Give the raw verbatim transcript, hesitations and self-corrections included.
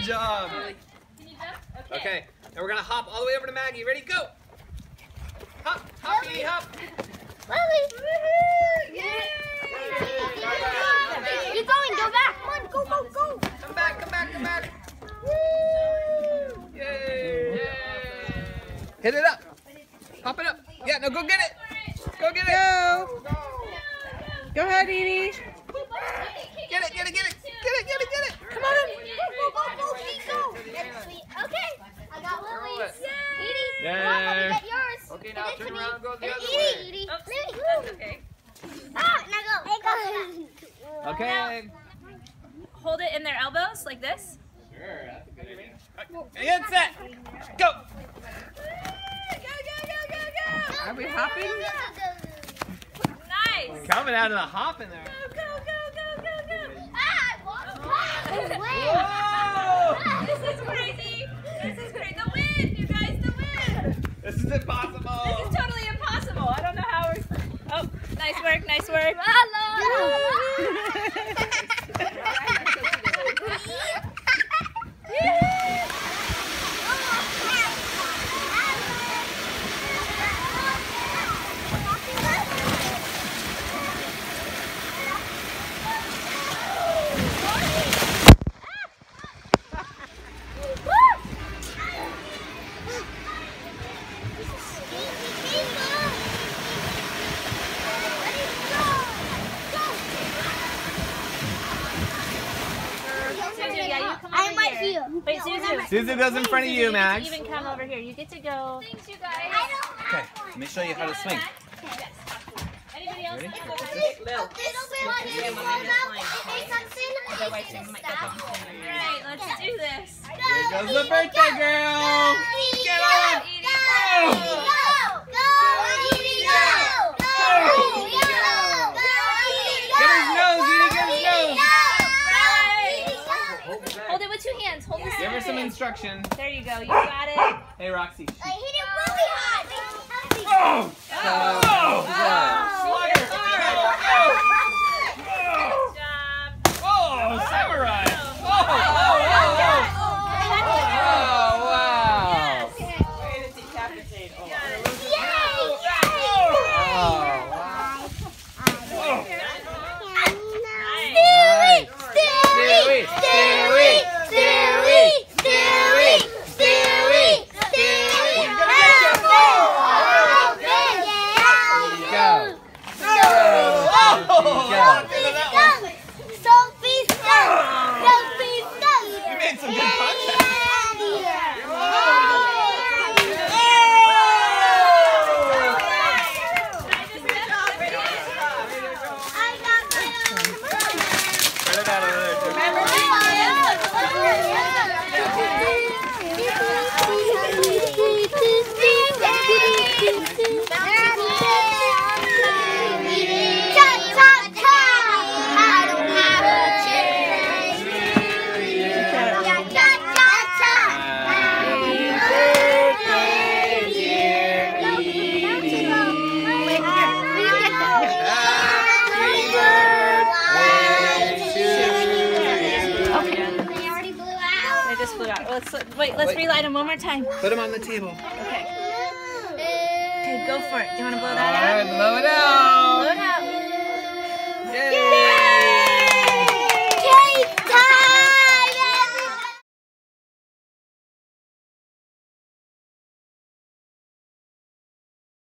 Good job. Okay, now we're gonna hop all the way over to Maggie. Ready? Go. Hop, hop, Edie, hop. You're going. Go back. Come on. Go, go, go. Come back. Come back. Come back. Yay! Yay! Hit it up. Hop it up. Yeah. No, go get it. Go get it. Go. Go ahead, Edie. Get it. Get it. Get it. Get it. Get it. Get it. Come on. Go, go, go, go. Go. Okay. I got Lily's. Edie. Yay. Come on, let me get yours. Okay, now turn around and go the other Edie, way. Edie. Oops, that's okay. Ah, now go. Okay. Hold it in their elbows like this. Sure, that's a good idea. And set. Go. Go, go, go, go, go. Are we hopping? Nice. Coming out of the hop in there. Go, go, go, go, go, go. Ah, I walked away. Whoa! This is crazy. This is crazy. The wind, you guys, the wind. This is impossible. This is totally impossible. I don't know how we're... Oh, nice work, nice work. I'm right here. Wait, Suzu. Suzu goes in front of you, Max. You even come over here. You get to go. Thanks, you guys. Okay, let me show you how to swing. Anybody else? Ready? Alright, let's do this. Here goes the birthday girl. Get on. Get his nose, Edie, get his nose. Hold it with two hands. Hold this. Give her some instruction. There you go. You got it. Hey, Roxy. I hit it really hard. Oh! Oh! Oh! Good job. Oh, samurai! Oh! Oh! Oh! Wow! Way to decapitate. Oh. Stewie! Stewie! Stewie! Stewie! Stewie! Stewie! He's gonna get you! Go! Go! Oh! Sophie stuck! Sophie stuck! You made some good contact. Spread it out over there, too. Let's wait. Let's relight them one more time. Put them on the table. Okay. Okay, go for it. Do you want to blow that All right, out? blow it out.